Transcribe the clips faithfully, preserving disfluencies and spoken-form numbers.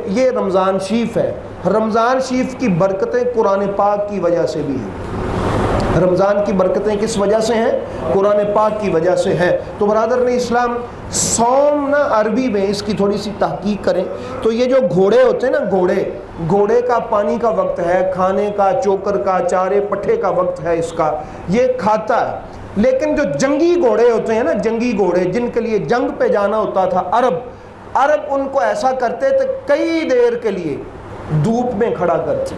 یہ رمضان شریف ہے، رمضان شریف کی برکتیں قرآن پاک کی وجہ سے بھی ہیں۔ رمضان کی برکتیں کس وجہ سے ہیں؟ قرآن پاک کی وجہ سے ہیں۔ تو برادران اسلام، صوم نا عربی میں اس کی تھوڑی سی تحقیق کریں تو یہ جو گھوڑے ہوتے ہیں نا، گھوڑے گھوڑے کا پانی کا وقت ہے، کھانے کا، چوکر کا، چارے پٹھے کا وقت ہے اس کا، یہ کھاتا ہے۔ لیکن جو جنگی گھوڑے ہوتے ہیں نا، جنگی گھوڑے جن کے لیے جنگ پہ جانا ہوتا تھا، عرب عرب ان کو ایسا کرتے تھے، کئی دیر کے لیے دھوپ میں کھڑا کرتے،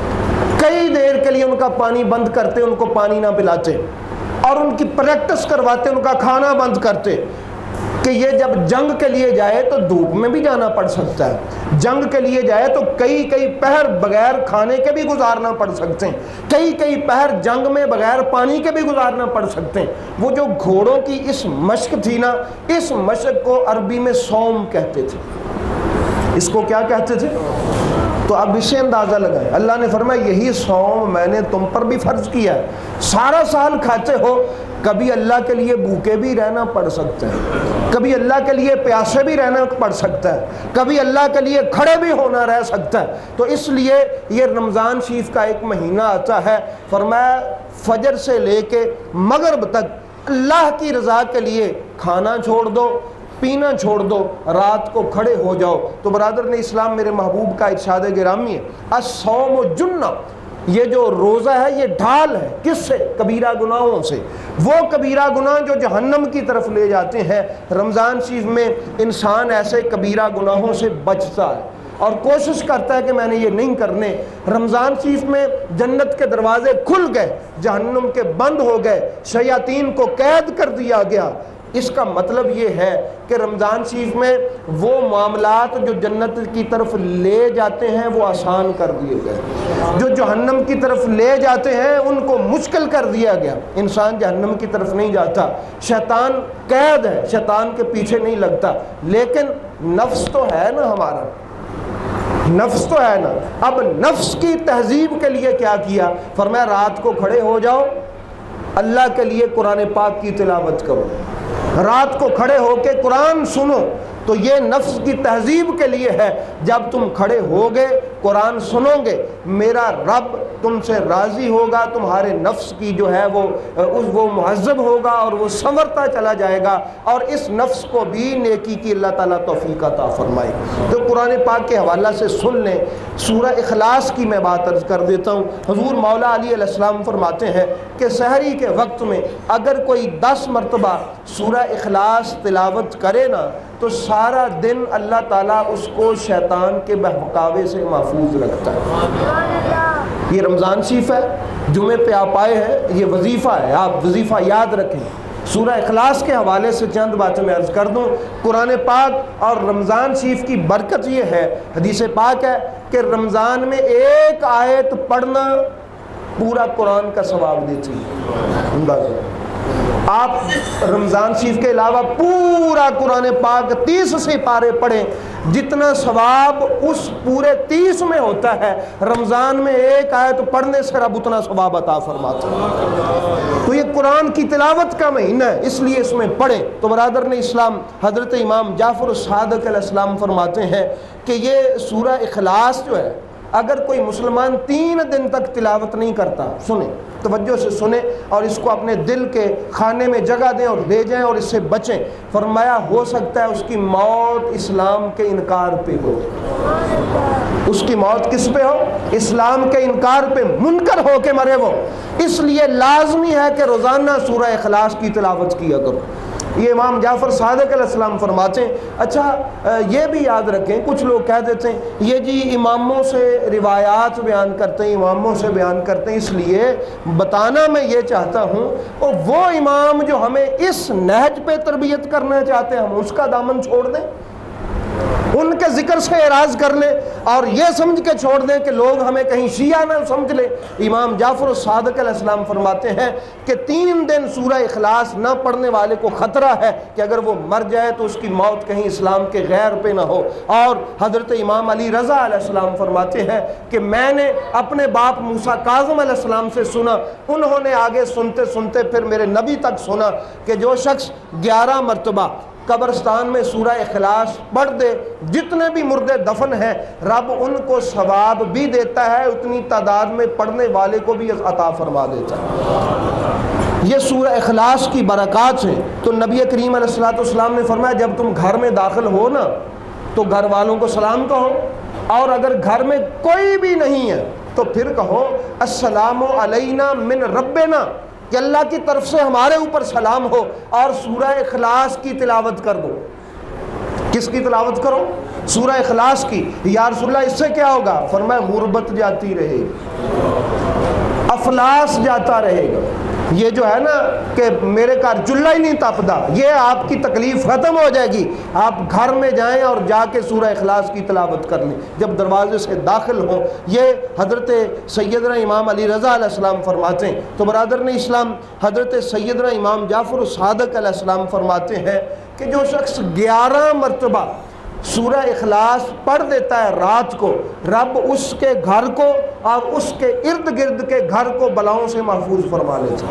کئی دیر کے لیے ان کا پانی بند کرتے، ان کو پانی نہ پلاتے، اور ان کی پریکٹس کرواتے، ان کا کھانا بند کرتے کہ یہ جب جنگ کے لیے جائے تو دھوپ میں بھی جانا پڑ سکتا ہے، جنگ کے لیے جائے تو کئی کئی پہر بغیر کھانے کے بھی گزارنا پڑ سکتے ہیں، کئی کئی پہر جنگ میں بغیر پانی کے بھی گزارنا پڑ سکتے ہیں۔ وہ جو گھوڑوں کی اس مشق تھی نا، اس مشق کو عربی میں صوم کہتے تھے۔ اس کو کیا کہتے تھے؟ تو اب اس سے اندازہ لگائیں، اللہ نے فرمایا یہی صوم میں نے تم پر بھی فرض کیا ہے۔ سارا سال کھاتے ہو، کبھی اللہ کے لیے بھوکے بھی رہنا پڑ سکتا ہے، کبھی اللہ کے لیے پیاسے بھی رہنا پڑ سکتا ہے، کبھی اللہ کے لیے کھڑے بھی ہونا رہ سکتا ہے۔ تو اس لیے یہ رمضان شریف کا ایک مہینہ آتا ہے، فرمایا فجر سے لے کے مغرب تک اللہ کی رضا کے لیے کھانا چھوڑ دو، پینا چھوڑ دو، رات کو کھڑے ہو جاؤ۔ تو برادران اسلام، میرے محبوب کا ارشاد گرامی ہے، الصوم جنہ، یہ جو روزہ ہے یہ ڈھال ہے، کس سے؟ کبیرہ گناہوں سے، وہ کبیرہ گناہ جو جہنم کی طرف لے جاتے ہیں۔ رمضان شریف میں انسان ایسے کبیرہ گناہوں سے بچتا ہے اور کوشش کرتا ہے کہ میں نے یہ نہیں کرنے۔ رمضان شریف میں جنت کے دروازے کھل گئے، جہنم کے بند ہو گئے، شیاطین کو قید کر دیا گیا۔ اس کا مطلب یہ ہے کہ رمضان شریف میں وہ معاملات جو جنت کی طرف لے جاتے ہیں وہ آسان کر دیے گئے، جو جہنم کی طرف لے جاتے ہیں ان کو مشکل کر دیا گیا۔ انسان جہنم کی طرف نہیں جاتا، شیطان قید ہے، شیطان کے پیچھے نہیں لگتا، لیکن نفس تو ہے نا ہمارا، نفس تو ہے نا۔ اب نفس کی تہذیب کے لیے کیا کیا؟ فرمایا رات کو کھڑے ہو جاؤ، اللہ کے لیے قرآن پاک کی تلاوت کرو، رات کو کھڑے ہو کے قرآن سنو۔ تو یہ نفس کی تہذیب کے لیے ہے، جب تم کھڑے ہوگے قرآن سنو گے، میرا رب تم سے راضی ہوگا، تمہارے نفس کی جو ہے وہ وہ مہذب ہوگا اور وہ سنورتا چلا جائے گا، اور اس نفس کو بھی نیکی کی اللہ تعالیٰ توفیق عطا فرمائے۔ تو قرآن پاک کے حوالہ سے سن لیں، سورہ اخلاص کی میں بات عرض کر دیتا ہوں۔ حضور مولا علی علیہ السلام فرماتے ہیں کہ سحری کے وقت میں اگر کوئی دس مرتبہ سورہ اخلاص تلاوت کرے نا تو سارا دن اللہ تعالیٰ اس کو شیطان کے بہکاوے سے محفوظ رکھتا ہے۔ یہ رمضان شریف ہے، جمعے پہ آپ آئے ہیں، یہ وظیفہ ہے، آپ وظیفہ یاد رکھیں۔ سورہ اخلاص کے حوالے سے چند باتیں میں عرض کر دوں۔ قرآن پاک اور رمضان شریف کی برکت یہ ہے، حدیث پاک ہے کہ رمضان میں ایک آیت پڑھنا پورا قرآن کا ثواب دیتی ہے۔ آپ رمضان شریف کے علاوہ پورا قرآن پاک تیس سے پارے پڑھیں، جتنا ثواب اس پورے تیس میں ہوتا ہے، رمضان میں ایک آیت پڑھنے سے رب اتنا ثواب عطا فرماتا ہے۔ تو یہ قرآن کی تلاوت کا مہینہ ہے، اس لیے اس میں پڑھیں۔ تو برادران اسلام، حضرت امام جعفر الصادق علیہ السلام فرماتے ہیں کہ یہ سورہ اخلاص جو ہے، اگر کوئی مسلمان تین دن تک تلاوت نہیں کرتا، سنیں توجہ سے سنیں اور اس کو اپنے دل کے خانے میں جگہ دیں اور لے جائیں اور اس سے بچیں۔ فرمایا ہو سکتا ہے اس کی موت اسلام کے انکار پہ ہو، اس کی موت کس پہ ہو؟ اسلام کے انکار پہ، منکر ہو کے مرے وہ۔ اس لیے لازمی ہے کہ روزانہ سورہ اخلاص کی تلاوت کیا کرو۔ یہ امام جعفر صادق علیہ السلام فرماتے ہیں۔ اچھا یہ بھی یاد رکھیں، کچھ لوگ کہہ دیتے ہیں یہ جی اماموں سے روایات بیان کرتے ہیں، اماموں سے بیان کرتے ہیں، اس لیے بتانا میں یہ چاہتا ہوں اور وہ امام جو ہمیں اس نہج پہ تربیت کرنا چاہتے ہیں ہم اس کا دامن چھوڑ دیں، ان کے ذکر سے اعراض کر لیں اور یہ سمجھ کے چھوڑ دیں کہ لوگ ہمیں کہیں شیعہ نہ سمجھ لیں۔ امام جعفر الصادق علیہ السلام فرماتے ہیں کہ تین دن سورہ اخلاص نہ پڑھنے والے کو خطرہ ہے کہ اگر وہ مر جائے تو اس کی موت کہیں اسلام کے غیر پہ نہ ہو۔ اور حضرت امام علی رضا علیہ السلام فرماتے ہیں کہ میں نے اپنے باپ موسیٰ کاظم علیہ السلام سے سنا، انہوں نے آگے سنتے سنتے پھر میرے نبی تک سنا کہ جو شخص گیارہ مرتبہ قبرستان میں سورہ اخلاص پڑھ دے، جتنے بھی مردے دفن ہیں رب ان کو ثواب بھی دیتا ہے، اتنی تعداد میں پڑھنے والے کو بھی عطا فرما دیتا ہے۔ یہ سورہ اخلاص کی برکات ہیں۔ تو نبی کریم علیہ الصلوۃ والسلام نے فرمایا جب تم گھر میں داخل ہو نا تو گھر والوں کو سلام کہو، اور اگر گھر میں کوئی بھی نہیں ہے تو پھر کہو السلام علینا من ربنا، کہ اللہ کی طرف سے ہمارے اوپر سلام ہو، اور سورہ اخلاص کی تلاوت کر دو۔ کس کی تلاوت کرو؟ سورہ اخلاص کی۔ یا رسول اللہ اس سے کیا ہوگا؟ فرمایا غربت جاتی رہے گی، افلاس جاتا رہے گا۔ یہ جو ہے نا کہ میرے گھر چولہا ہی نہیں تپدا، یہ آپ کی تکلیف ختم ہو جائے گی۔ آپ گھر میں جائیں اور جا کے سورہ اخلاص کی تلاوت کر لیں جب دروازے سے داخل ہوں۔ یہ حضرت سیدنا امام علی رضا علیہ السلام فرماتے ہیں۔ تو برادران اسلام، حضرت سیدنا امام جعفر الصادق علیہ السلام فرماتے ہیں کہ جو شخص گیارہ مرتبہ سورہ اخلاص پڑھ دیتا ہے رات کو، رب اس کے گھر کو اور اس کے ارد گرد کے گھر کو بلاؤں سے محفوظ فرما لیتا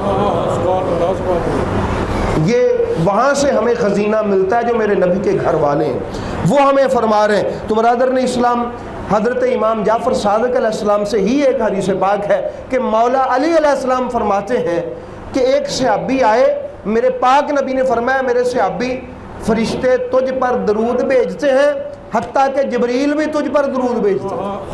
ہے۔ یہ وہاں سے ہمیں خزینہ ملتا ہے جو میرے نبی کے گھر والے ہیں وہ ہمیں فرما رہے ہیں۔ تو برادران اسلام، حضرت امام جعفر صادق علیہ السلام سے ہی ایک حدیث پاک ہے کہ مولا علی علیہ السلام فرماتے ہیں کہ ایک صحابی آئے، میرے پاک نبی نے فرمایا میرے صحابی فرشتے تجھ پر درود بھیجتے ہیں حتیٰ کہ جبریل بھی تجھ پر درود بھیجتے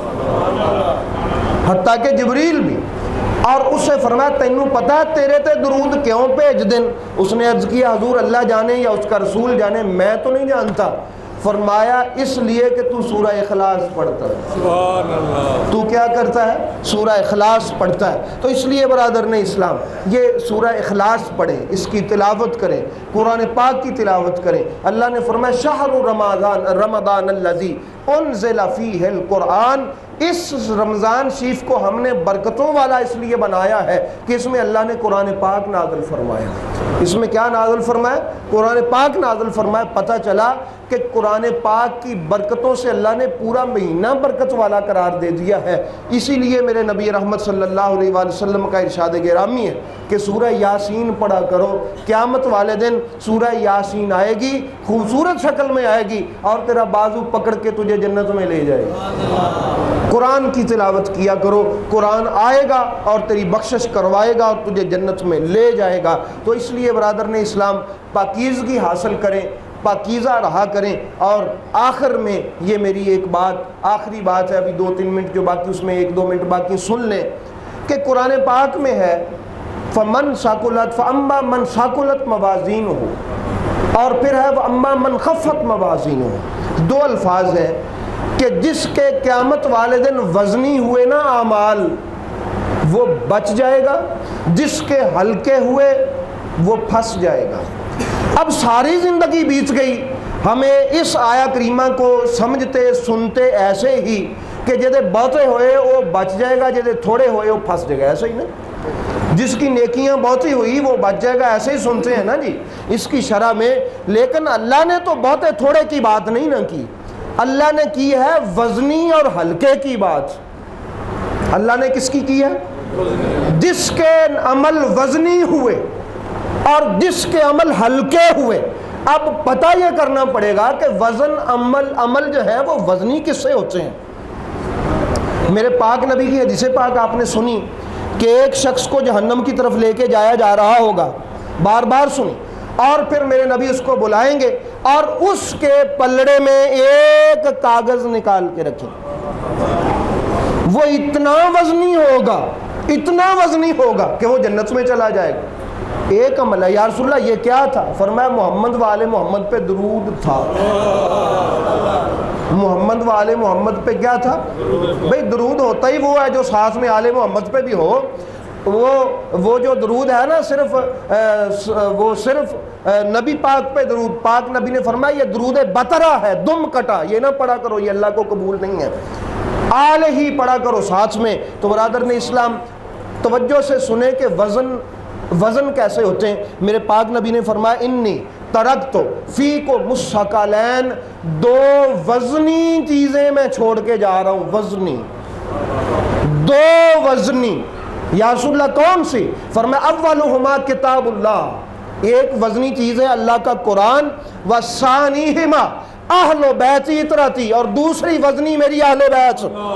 ہیں، حتیٰ کہ جبریل بھی۔ اور اس سے فرمایا تینوں پتہ ہے تیرے تے درود کیوں بھیج دیں؟ اس نے عرض کیا حضور اللہ جانے یا اس کا رسول جانے، میں تو نہیں جانتا۔ فرمایا اس لیے کہ تو سورہ اخلاص پڑھتا ہے۔ سبحان اللہ۔ تو کیا کرتا ہے؟ سورہ اخلاص پڑھتا ہے۔ تو اس لیے برادران اسلام یہ سورہ اخلاص پڑھیں، اس کی تلاوت کریں، قرآن پاک کی تلاوت کریں۔ اللہ نے فرمایا شہر رمضان رمضان الذی انزل فیہ القرآن، اس رمضان شریف کو ہم نے برکتوں والا اس لیے بنایا ہے کہ اس میں اللہ نے قرآن پاک نازل فرمایا۔ اس میں کیا نازل فرمایا؟ قرآن پاک نازل فرمایا۔ پتہ چلا کہ قرآن پاک کی برکتوں سے اللہ نے پورا مہینہ برکت والا قرار دے دیا ہے۔ اسی لیے میرے نبی رحمت صلی اللہ علیہ وآلہ وسلم کا ارشاد گرامی ہے کہ سورہ یاسین پڑھا کرو، قیامت والے دن سورہ یاسین آئے گی، خوبصورت شکل میں آئے گی اور تیرا بازو پکڑ کے تجھے جنت میں لے جائے گی۔ قرآن کی تلاوت کیا کرو، قرآن آئے گا اور تیری بخشش کروائے گا اور تجھے جنت میں لے جائے گا۔ تو اس لیے برادران اسلام پاکیزگی حاصل کریں، پاکیزہ رہا کریں۔ اور آخر میں یہ میری ایک بات، آخری بات ہے، ابھی دو تین منٹ جو باقی اس میں ایک دو منٹ باقی سن لیں کہ قرآن پاک میں ہے فمن ثقلت فاما من ثقلت موازینہ، اور پھر ہے واما من خفت موازینہ۔ دو الفاظ ہیں کہ جس کے قیامت والے دن وزنی ہوئے نا اعمال وہ بچ جائے گا، جس کے ہلکے ہوئے وہ پھنس جائے گا۔ اب ساری زندگی بیت گئی ہمیں اس آیا کریمہ کو سمجھتے سنتے ایسے ہی کہ جدے بہتے ہوئے وہ بچ جائے گا، جدے تھوڑے ہوئے وہ پھنس جائے گا، ایسے ہی نا؟ جس کی نیکیاں بہتی ہوئی وہ بچ جائے گا، ایسے ہی سنتے ہیں نا جی اس کی شرح میں۔ لیکن اللہ نے تو بہتے تھوڑے کی بات نہیں نہ کی، اللہ نے کی ہے وزنی اور ہلکے کی بات۔ اللہ نے کس کی کی ہے؟ جس کے عمل وزنی ہوئے اور جس کے عمل ہلکے ہوئے۔ اب پتہ یہ کرنا پڑے گا کہ وزن عمل عمل جو ہے وہ وزنی کس سے ہوتے ہیں؟ میرے پاک نبی کی حدیث پاک آپ نے سنی کہ ایک شخص کو جہنم کی طرف لے کے جایا جا رہا ہوگا، بار بار سنی، اور پھر میرے نبی اس کو بلائیں گے اور اس کے پلڑے میں ایک کاغذ نکال کے رکھیں، وہ اتنا وزنی ہوگا، اتنا وزنی ہوگا کہ وہ جنت میں چلا جائے گا۔ ایک عمل ہے۔ یا رسول اللہ یہ کیا تھا؟ فرمایا محمد والے محمد پہ درود تھا۔ محمد والے محمد پہ کیا تھا؟ بھئی درود ہوتا ہی وہ ہے جو ساتھ میں آل محمد پہ بھی ہو۔ وہ وہ جو درود ہے نا صرف وہ صرف نبی پاک پہ درود، پاک نبی نے فرمایا یہ درود بطرہ ہے، دم کٹا، یہ نہ پڑھا کرو، یہ اللہ کو قبول نہیں ہے، آل ہی پڑھا کرو ساتھ میں۔ تو برادران اسلام توجہ سے سنیں کہ وزن وزن کیسے ہوتے ہیں۔ میرے پاک نبی نے فرمایا انی ترکت فیکم الثقلین، دو وزنی چیزیں میں چھوڑ کے جا رہا ہوں، وزنی، دو وزنی۔ یا رسول اللہ کون سی؟ فرمایا اولہما کتاب اللہ، ایک وزنی چیز ہے اللہ کا قرآن، वसानीहिमा अहलो बैती इतरती, और दूसरी वजनी मेरी अहले बैत।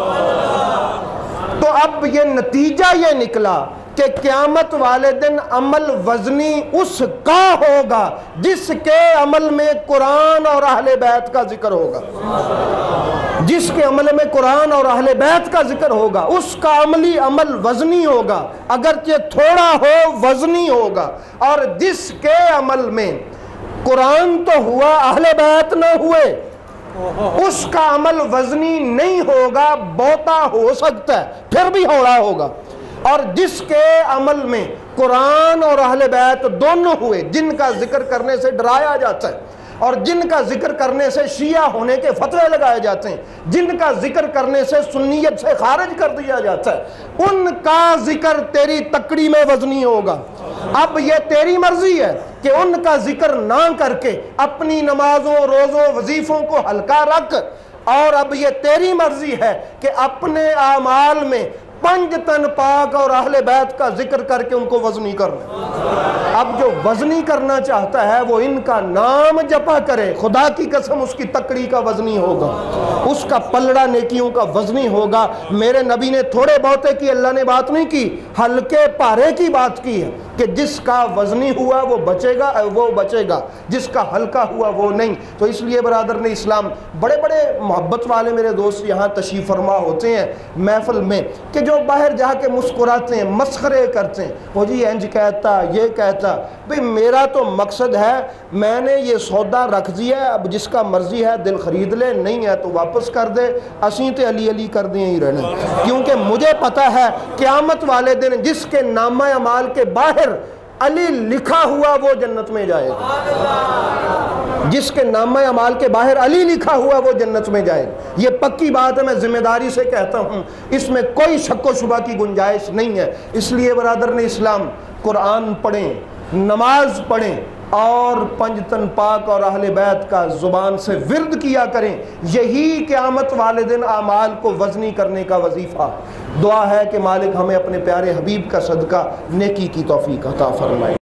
तो अब ये नतीजा ये निकला कि क़यामत वाले दिन अमल वजनी उसका होगा जिसके अमल में कुरान और अहले बैत का जिक्र होगा। जिसके अमल में कुरान और अहले बैत का जिक्र होगा उसका अमली अमल वजनी होगा, अगरचे थोड़ा हो वजनी होगा। और जिसके अमल में कुरान तो हुआ अहले बैत न हुए, उसका अमल वजनी नहीं होगा, बहुता हो सकता है फिर भी होड़ा होगा। और जिसके अमल में कुरान और अहले बैत दोनों हुए, जिनका जिक्र करने से डराया जाता है और जिनका जिक्र करने से शिया होने के फतवे लगाए जाते हैं, जिनका जिक्र करने से सुन्नियत से खारिज कर दिया जाता है, उनका जिक्र तेरी तकड़ी में वजनी होगा। अब ये तेरी मर्जी है कि उनका जिक्र ना करके अपनी नमाजों रोज़ों वजीफों को हल्का रख, और अब ये तेरी मर्जी है कि अपने आमाल में पंज तन पाक और अहले बैत का जिक्र करके उनको वजनी करना। अब जो वजनी करना चाहता है वो इनका नाम जपा करे, खुदा की कसम उसकी तकड़ी का वजनी होगा, उसका पलड़ा नेकियों का वजनी होगा। मेरे नबी ने थोड़े बहुते की अल्लाह ने बात नहीं की, हल्के पारे की बात की है कि जिसका वजनी हुआ वो बचेगा, वो बचेगा, जिसका हल्का हुआ वो नहीं। तो इसलिए बरादर ने इस्लाम, बड़े बड़े मोहब्बत वाले मेरे दोस्त यहाँ तशरीफ़ फरमा होते हैं महफिल में कि जो बाहर जाके मुस्कुराते हैं, मस्खरे करते हैं, वो जी इंज कहता ये कहता। भाई मेरा तो मकसद है मैंने ये सौदा रख दिया, अब जिसका मर्जी है दिल खरीद ले, नहीं है तो वापस कर दे, असी तो अली अली कर दिए ही रहना। क्योंकि मुझे पता है क़यामत वाले दिन जिसके नामा अमाल के बाहर अली लिखा हुआ वो जन्नत में जाएगा, जिसके नामा अमाल के बाहर अली लिखा हुआ वो जन्नत में जाएगा। ये पक्की बात है, मैं जिम्मेदारी से कहता हूँ, इसमें कोई शक व शुबा की गुंजाइश नहीं है। इसलिए बरादर ने इस्लाम, कुरान पढ़ें, नमाज पढ़ें और पंजतन पाक और अहले बैत का ज़ुबान से विर्द किया करें। यही क़यामत वाले दिन आमाल को वज़नी करने का वजीफ़ा। दुआ है कि मालिक हमें अपने प्यारे हबीब का सदका नेकी की तौफीक अता फरमाए।